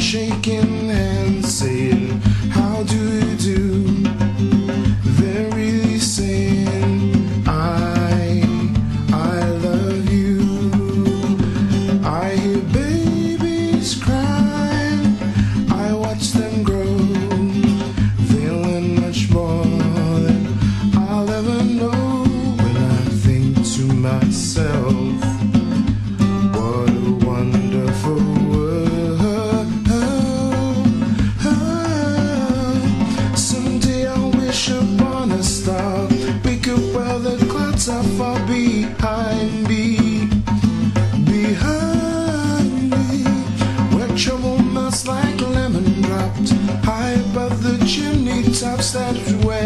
shaking hands, saying, how do you do? They're really saying, I love you. I hear babies crying, I watch them grow. They learn much more than I'll ever know. When I think to myself, what a wonderful world. Someday I'll wish upon a star, wake up while the clouds are far behind me, where trouble melts like lemon dropped high above the chimney tops. That's where